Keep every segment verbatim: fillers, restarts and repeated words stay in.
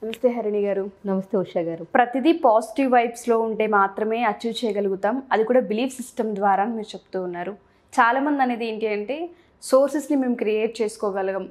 నమస్తే హరిణి గారు. నమస్తే ఉషా గారు. ప్రతిదీ పాజిటివ్ వైబ్స్లో ఉంటే మాత్రమే అచీవ్ చేయగలుగుతాం, అది కూడా బిలీఫ్ సిస్టమ్ ద్వారా మీరు చెప్తూ ఉన్నారు. చాలామంది అనేది ఏంటి అంటే సోర్సెస్ని మేము క్రియేట్ చేసుకోగలం,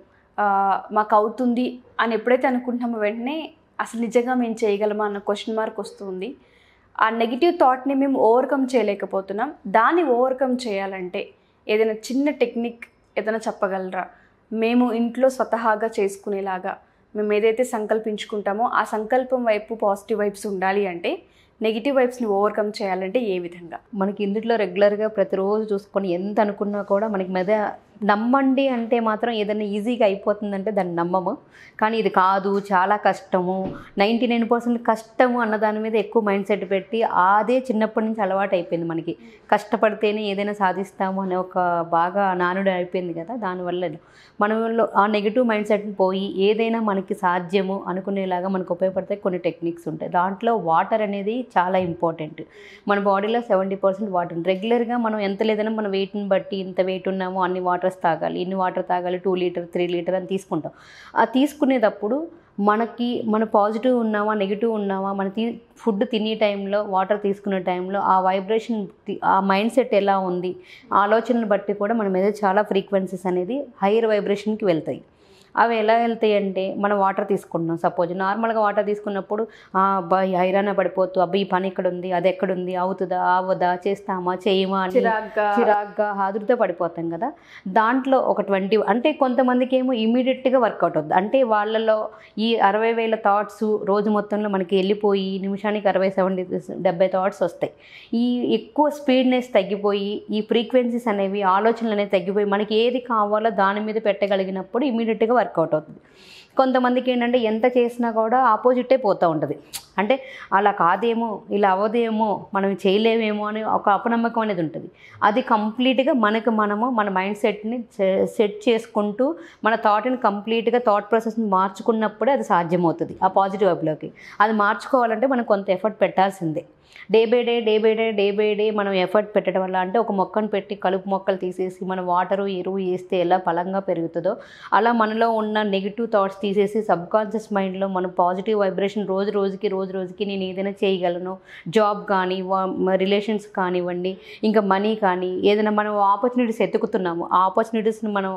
మాకు అవుతుంది అని ఎప్పుడైతే అనుకుంటున్నామో వెంటనే అసలు నిజంగా మేము చేయగలమా అన్న క్వశ్చన్ మార్క్ వస్తుంది. ఆ నెగిటివ్ థాట్ని మేము ఓవర్కమ్ చేయలేకపోతున్నాం. దాన్ని ఓవర్కమ్ చేయాలంటే ఏదైనా చిన్న టెక్నిక్ ఏదైనా చెప్పగలరా? మేము ఇంట్లో స్వతహాగా చేసుకునేలాగా మేము ఏదైతే సంకల్పించుకుంటామో ఆ సంకల్పం వైపు పాజిటివ్ వైబ్స్ ఉండాలి అంటే నెగిటివ్ వైబ్స్ని ఓవర్కమ్ చేయాలంటే ఏ విధంగా? మనకి ఇందులో రెగ్యులర్గా ప్రతిరోజు చూసుకొని ఎంత అనుకున్నా కూడా మనకి మీద నమ్మండి అంటే మాత్రం ఏదైనా ఈజీగా అయిపోతుందంటే దాన్ని నమ్మము. కానీ ఇది కాదు, చాలా కష్టము, నైంటీ నైన్ పర్సెంట్ కష్టము అన్న దాని మీద ఎక్కువ మైండ్ సెట్ పెట్టి అదే చిన్నప్పటి నుంచి అలవాటు అయిపోయింది. మనకి కష్టపడితేనే ఏదైనా సాధిస్తాము అనే ఒక బాగా నానుడు అయిపోయింది కదా. దానివల్ల మనలో ఆ నెగిటివ్ మైండ్ సెట్ని పోయి ఏదైనా మనకి సాధ్యము అనుకునేలాగా మనకు ఉపయోగపడతాయి కొన్ని టెక్నిక్స్ ఉంటాయి. దాంట్లో వాటర్ అనేది చాలా ఇంపార్టెంట్. మన బాడీలో సెవెంటీ పర్సెంట్ వాటర్. రెగ్యులర్గా మనం ఎంత లేదన్నా మన వెయిట్ని బట్టి ఇంత వెయిట్ ఉన్నామో అన్ని వాటర్స్ తాగాలి, ఇన్ని వాటర్ తాగాలి, టూ లీటర్ త్రీ లీటర్ అని తీసుకుంటాం. ఆ తీసుకునేటప్పుడు మనకి మన పాజిటివ్ ఉన్నామా నెగిటివ్ ఉన్నామా మన తీ ఫుడ్ తినే టైంలో వాటర్ తీసుకునే టైంలో ఆ వైబ్రేషన్ ఆ మైండ్ సెట్ ఎలా ఉంది ఆలోచనలు బట్టి కూడా మన మీద చాలా ఫ్రీక్వెన్సీస్ అనేది హైయర్ వైబ్రేషన్కి వెళ్తాయి. అవి ఎలా వెళ్తాయి అంటే మనం వాటర్ తీసుకుంటున్నాం, సపోజ్ నార్మల్గా వాటర్ తీసుకున్నప్పుడు అబ్బా హైరాణ పడిపోతూ అబ్బా ఈ పని ఎక్కడ ఉంది, అది ఎక్కడుంది, అవుతుందా అవదా, చేస్తామా చేయమా అని చిరాగ్గా చిరాగ్గా హాదురుతో పడిపోతాం కదా. దాంట్లో ఒక ట్వంటీ అంటే కొంతమందికి ఏమో ఇమీడియట్గా వర్కౌట్ అవుతుంది. అంటే వాళ్ళలో ఈ అరవై వేల థాట్స్ రోజు మొత్తంలో మనకి వెళ్ళిపోయి నిమిషానికి అరవై సెవెంటీ డెబ్బై థాట్స్ వస్తాయి. ఈ ఎక్కువ స్పీడ్నెస్ తగ్గిపోయి ఈ ఫ్రీక్వెన్సీస్ అనేవి ఆలోచనలు అనేవి తగ్గిపోయి మనకి ఏది కావాలో దాని మీద పెట్టగలిగినప్పుడు ఇమీడియట్గా వర్కౌట్ అవుతుంది. కొంతమందికి ఏంటంటే ఎంత చేసినా కూడా ఆపోజిటే పోతూ ఉంటుంది. అంటే అలా కాదేమో, ఇలా అవ్వదేమో, మనం చేయలేమేమో అని ఒక అపనమ్మకం అనేది ఉంటుంది. అది కంప్లీట్గా మనకు మనము మన మైండ్ సెట్ని సెట్ చేసుకుంటూ మన థాట్ని కంప్లీట్గా థాట్ ప్రాసెస్ని మార్చుకున్నప్పుడే అది సాధ్యమవుతుంది. ఆ పాజిటివ్ వైపులోకి అది మార్చుకోవాలంటే మనం కొంత ఎఫర్ట్ పెట్టాల్సిందే. Day by day day by day day by day మనం ఎఫర్ట్ పెట్టడం వల్ల, అంటే ఒక మొక్కను పెట్టి కలుపు మొక్కలు తీసేసి మనం వాటరు ఎరువు వేస్తే ఎలా బలంగా పెరుగుతుందో అలా మనలో ఉన్న నెగిటివ్ థాట్స్ తీసేసి సబ్కాన్షియస్ మైండ్లో మనం పాజిటివ్ వైబ్రేషన్ రోజు రోజుకి రోజు రోజుకి నేను ఏదైనా చేయగలను, జాబ్ కానీ రిలేషన్స్ కానివ్వండి, ఇంకా మనీ కానీ ఏదైనా మనం ఆపర్చునిటీస్ ఎత్తుకుతున్నాము ఆ ఆపర్చునిటీస్ని మనం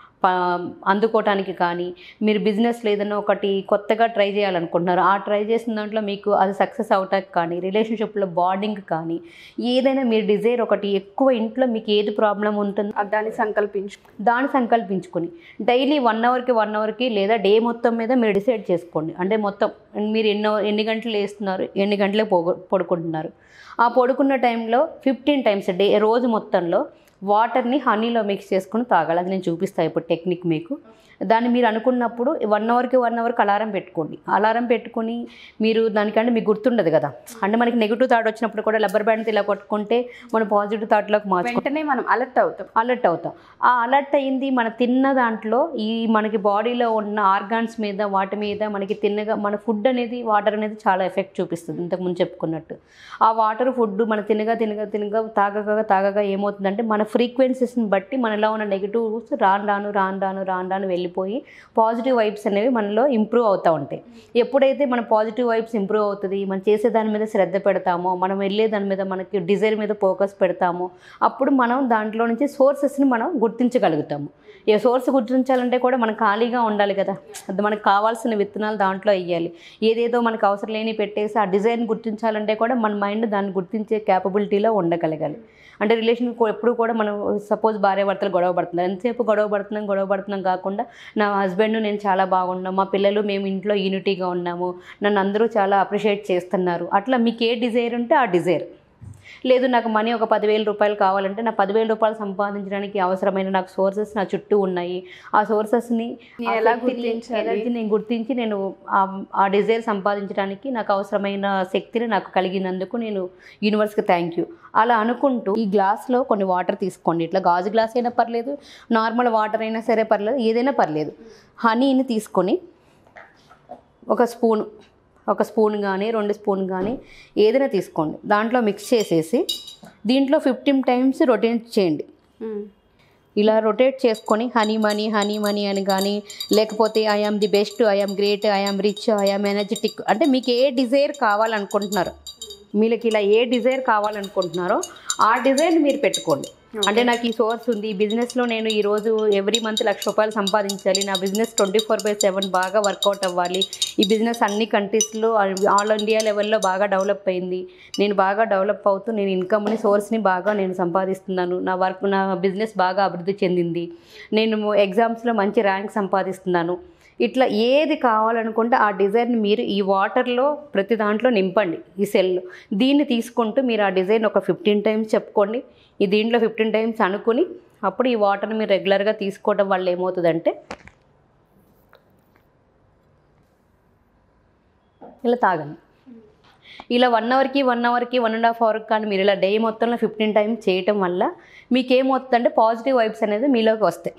అందుకోవటానికి కానీ, మీరు బిజినెస్లో ఏదైనా ఒకటి కొత్తగా ట్రై చేయాలనుకుంటున్నారు, ఆ ట్రై చేసిన దాంట్లో మీకు అది సక్సెస్ అవటానికి కానీ, రిలేషన్షిప్లో బాండింగ్ కానీ, ఏదైనా మీరు డిజైర్ ఒకటి ఎక్కువ ఇంట్లో మీకు ఏది ప్రాబ్లం ఉంటుందో దాన్ని సంకల్పించు దాన్ని సంకల్పించుకొని డైలీ వన్ అవర్కి వన్ అవర్కి లేదా డే మొత్తం మీద మీరు డిసైడ్ చేసుకోండి. అంటే మొత్తం మీరు ఎన్నో ఎన్ని గంటలు వేస్తున్నారు, ఎన్ని గంటలే పొగు పడుకుంటున్నారు ఆ పడుకున్న టైంలో ఫిఫ్టీన్ టైమ్స్ డే రోజు మొత్తంలో వాటర్ని హనీలో మిక్స్ చేసుకుని తాగాలి. అది నేను చూపిస్తాను ఇప్పుడు టెక్నిక్ మీకు. దాన్ని మీరు అనుకున్నప్పుడు వన్ అవర్కి వన్ అవర్కి అలారం పెట్టుకోండి. అలారం పెట్టుకొని మీరు దానికంటే మీకు గుర్తుండదు కదా. అంటే మనకి నెగిటివ్ థాట్ వచ్చినప్పుడు కూడా రబ్బర్ బ్యాండ్తో ఇలా కొట్టుకుంటే మనం పాజిటివ్ థాట్లోకి మార్చుకుంటే వెంటనే మనం అలర్ట్ అవుతాం అలర్ట్ అవుతాం ఆ అలర్ట్ అయింది మన తిన్న దాంట్లో ఈ మనకి బాడీలో ఉన్న ఆర్గాన్స్ మీద వాటి మీద మనకి తిన్నగా మన ఫుడ్ అనేది వాటర్ అనేది చాలా ఎఫెక్ట్ చూపిస్తుంది. ఇంతకుముందు చెప్పుకున్నట్టు ఆ వాటర్ ఫుడ్ మన తినగా తినగా తినగా తాగగా తాగగా ఏమవుతుందంటే మన ఫ్రీక్వెన్సీస్ని బట్టి మనలో ఉన్న నెగిటివ్స్ రాను రాను రాను రాను రాను రాను వెళ్ళిపోయి పాజిటివ్ వైబ్స్ అనేవి మనలో ఇంప్రూవ్ అవుతూ ఉంటాయి. ఎప్పుడైతే మన పాజిటివ్ వైబ్స్ ఇంప్రూవ్ అవుతుంది, మనం చేసే దాని మీద శ్రద్ధ పెడతామో, మనం వెళ్ళే దాని మీద మనకి డిజైర్ మీద ఫోకస్ పెడతామో, అప్పుడు మనం దాంట్లో నుంచి సోర్సెస్ని మనం గుర్తించగలుగుతాము. ఏ సోర్స్ గుర్తించాలంటే కూడా మనం ఖాళీగా ఉండాలి కదా. అది మనకు కావాల్సిన విత్తనాలు దాంట్లో వేయాలి. ఏదేదో మనకు అవసరం లేని పెట్టేసి ఆ డిజైన్ గుర్తించాలంటే కూడా మన మైండ్ దాన్ని గుర్తించే క్యాపబిలిటీలో ఉండగలగాలి. అంటే రిలేషన్ ఎప్పుడు కూడా మనం సపోజ్ భార్య భర్తలు గొడవ పడుతున్నారు, ఎంతసేపు గొడవ పడుతున్నాం గొడవ పడుతున్నాం కాకుండా నా హస్బెండ్ నేను చాలా బాగున్నాం, మా పిల్లలు మేము ఇంట్లో యూనిటీగా ఉన్నాము, నన్ను అందరూ చాలా అప్రిషియేట్ చేస్తున్నారు, అట్లా మీకు ఏ డిజైర్ ఉంటే ఆ డిజైర్. లేదు నాకు మనీ ఒక పదివేల రూపాయలు కావాలంటే నా పదివేల రూపాయలు సంపాదించడానికి అవసరమైన నాకు సోర్సెస్ నా చుట్టూ ఉన్నాయి. ఆ సోర్సెస్ని ఎలా గుర్తించాలి నేను గుర్తించి నేను ఆ డిజైర్ సంపాదించడానికి నాకు అవసరమైన శక్తిని నాకు కలిగినందుకు నేను యూనివర్స్కి థ్యాంక్ యూ అలా అనుకుంటూ ఈ గ్లాస్లో కొన్ని వాటర్ తీసుకోండి. ఇట్లా గాజు గ్లాస్ అయినా పర్లేదు, నార్మల్ వాటర్ అయినా సరే పర్లేదు, ఏదైనా పర్లేదు. హనీని తీసుకొని ఒక స్పూన్ ఒక స్పూన్ కానీ రెండు స్పూన్ కానీ ఏదైనా తీసుకోండి, దాంట్లో మిక్స్ చేసేసి దీంట్లో ఫిఫ్టీన్ టైమ్స్ రొటేట్ చేయండి. ఇలా రొటేట్ చేసుకొని హనీ మనీ హనీ మనీ అని కానీ, లేకపోతే I am the best, I am great, I am rich, I am energetic, అంటే మీకు ఏ డిజైర్ కావాలనుకుంటున్నారో, మీకు ఇలా ఏ డిజైర్ కావాలనుకుంటున్నారో ఆ డిజైన్ మీరు పెట్టుకోండి. అంటే నాకు ఈ సోర్స్ ఉంది, ఈ బిజినెస్లో నేను ఈరోజు ఎవ్రీ మంత్ లక్ష రూపాయలు సంపాదించాలి, నా business twenty four by seven బాగా వర్కౌట్ అవ్వాలి, ఈ బిజినెస్ అన్ని కంట్రీస్లో ఆల్ ఇండియా లెవెల్లో బాగా డెవలప్ అయింది, నేను బాగా డెవలప్ అవుతూ నేను ఇన్కమ్ని సోర్స్ని బాగా నేను సంపాదిస్తున్నాను, నా వర్క్ నా బిజినెస్ బాగా అభివృద్ధి చెందింది, నేను ఎగ్జామ్స్లో మంచి ర్యాంక్ సంపాదిస్తున్నాను, ఇట్లా ఏది కావాలనుకుంటే ఆ డిజైన్ మీరు ఈ వాటర్లో ప్రతి దాంట్లో నింపండి. ఈ సెల్ దీన్ని తీసుకుంటూ మీరు ఆ డిజైన్ ఒక ఫిఫ్టీన్ టైమ్స్ చెప్పుకోండి, ఈ దీంట్లో ఫిఫ్టీన్ టైమ్స్ అనుకుని అప్పుడు ఈ వాటర్ని మీరు రెగ్యులర్గా తీసుకోవడం వల్ల ఏమవుతుందంటే ఇలా తాగండి. ఇలా వన్ అవర్కి వన్ అవర్కి వన్ అండ్ హాఫ్ అవర్కి కానీ మీరు ఇలా డే మొత్తంలో ఫిఫ్టీన్ టైమ్స్ చేయటం వల్ల మీకు ఏమవుతుందంటే పాజిటివ్ వైబ్స్ అనేది మీలోకి వస్తాయి.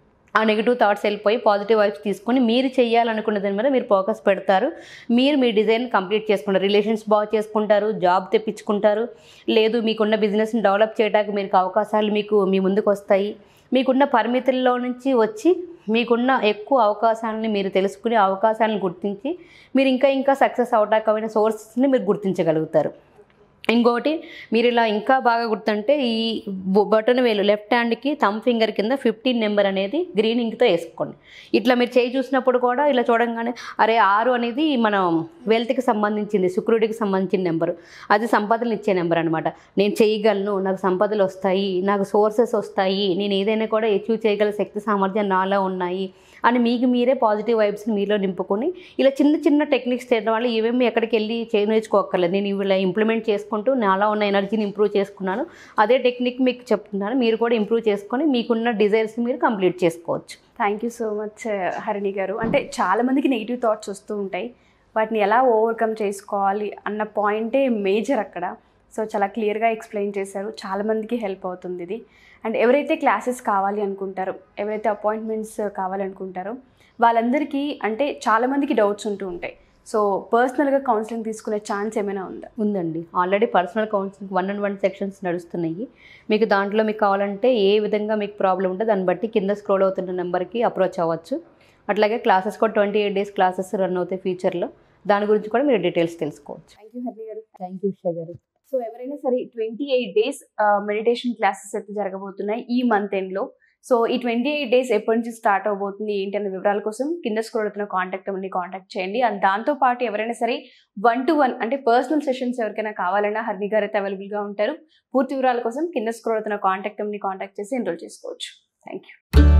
ఆ నెగిటివ్ థాట్స్ వెళ్ళిపోయి పాజిటివ్ వైబ్స్ తీసుకొని మీరు చేయాలనుకున్న దాని మీద మీరు ఫోకస్ పెడతారు, మీరు మీ డిజైన్ కంప్లీట్ చేసుకుంటారు, రిలేషన్స్ బాగా చేసుకుంటారు, జాబ్ తెప్పించుకుంటారు, లేదు మీకున్న బిజినెస్ని డెవలప్ చేయడానికి మీకు అవకాశాలు మీకు మీ ముందుకు వస్తాయి, మీకున్న పరిమితుల్లో నుంచి వచ్చి మీకున్న ఎక్కువ అవకాశాలని మీరు తెలుసుకుని అవకాశాలను గుర్తించి మీరు ఇంకా ఇంకా సక్సెస్ అవటాకమైన సోర్సెస్ని మీరు గుర్తించగలుగుతారు. ఇంకోటి మీరు ఇలా ఇంకా బాగా గుర్తుంటే ఈ బటన్ వేలు లెఫ్ట్ హ్యాండ్కి థమ్ ఫింగర్ కింద ఫిఫ్టీన్ నెంబర్ అనేది గ్రీన్ ఇంక్తో వేసుకోండి. ఇట్లా మీరు చేయి చూసినప్పుడు కూడా ఇలా చూడంగానే అరే ఆరు అనేది మనం వెల్త్కి సంబంధించింది, శుక్రుడికి సంబంధించిన నెంబరు, అది సంపదలు ఇచ్చే నెంబర్ అనమాట. నేను చేయగలను, నాకు సంపదలు వస్తాయి, నాకు సోర్సెస్ వస్తాయి, నేను ఏదైనా కూడా అచీవ్ చేయగల శక్తి సామర్థ్యం నాలో ఉన్నాయి అని మీకు మీరే పాజిటివ్ వైబ్స్ని మీలో నింపుకొని ఇలా చిన్న చిన్న టెక్నిక్స్ చేయడం వల్ల ఇవేమి ఎక్కడికి వెళ్ళి చేయ నేర్చుకోక్కర్లేదు, నేను ఇలా ఇంప్లిమెంట్ చేసుకుంటూ నాలో ఉన్న ఎనర్జీని ఇంప్రూవ్ చేసుకున్నాను, అదే టెక్నిక్ మీకు చెప్తున్నాను, మీరు కూడా ఇంప్రూవ్ చేసుకొని మీకున్న డిజైర్స్ మీరు కంప్లీట్ చేసుకోవచ్చు. Thank you so much Harini గారు. అంటే చాలామందికి నెగిటివ్ థాట్స్ వస్తూ ఉంటాయి, వాటిని ఎలా ఓవర్కమ్ చేసుకోవాలి అన్న పాయింటే మేజర్ అక్కడ. సో చాలా క్లియర్గా ఎక్స్ప్లెయిన్ చేశారు, చాలామందికి హెల్ప్ అవుతుంది ఇది. అండ్ ఎవరైతే క్లాసెస్ కావాలి అనుకుంటారో, ఎవరైతే అపాయింట్మెంట్స్ కావాలనుకుంటారో వాళ్ళందరికీ అంటే చాలామందికి డౌట్స్ ఉంటూ ఉంటాయి. సో పర్సనల్గా కౌన్సిలింగ్ తీసుకునే ఛాన్స్ ఏమైనా ఉందా? ఉందండి, already personal counselling one and one sections నడుస్తున్నాయి. మీకు దాంట్లో మీకు కావాలంటే ఏ విధంగా మీకు ప్రాబ్లం ఉంటే దాన్ని బట్టి కింద స్క్రోల్ అవుతున్న నెంబర్కి అప్రోచ్ అవ్వచ్చు. అట్లాగే క్లాసెస్ కూడా twenty eight days classes run అవుతాయి ఫ్యూచర్లో, దాని గురించి కూడా మీరు డీటెయిల్స్ తెలుసుకోవచ్చు. థ్యాంక్ యూ హరి గారు. థ్యాంక్ యూ ఉషా గారు. సో ఎవరైనా సరే twenty eight days meditation classes అయితే జరగబోతున్నాయి ఈ మంత్ ఎండ్లో. సో ఈ ట్వంటీ ఎయిట్ డేస్ ఎప్పటి నుంచి స్టార్ట్ అవబోతుంది ఏంటి అనే వివరాల కోసం కింద స్క్రోల్ అవుతున్న కాంటాక్ట్ అన్ని కాంటాక్ట్ చేయండి. అండ్ దాంతోపాటు ఎవరైనా సరే వన్ టు వన్ అంటే పర్సనల్ సెషన్స్ ఎవరికైనా కావాలన్నా హరిణి గారు అయితే అవైలబుల్గా ఉంటారు. పూర్తి వివరాల కోసం కింద స్క్రోల్ అవుతున్న కాంటాక్ట్ అన్ని కాంటాక్ట్ చేసి ఎన్రోల్ చేసుకోవచ్చు. Thank you.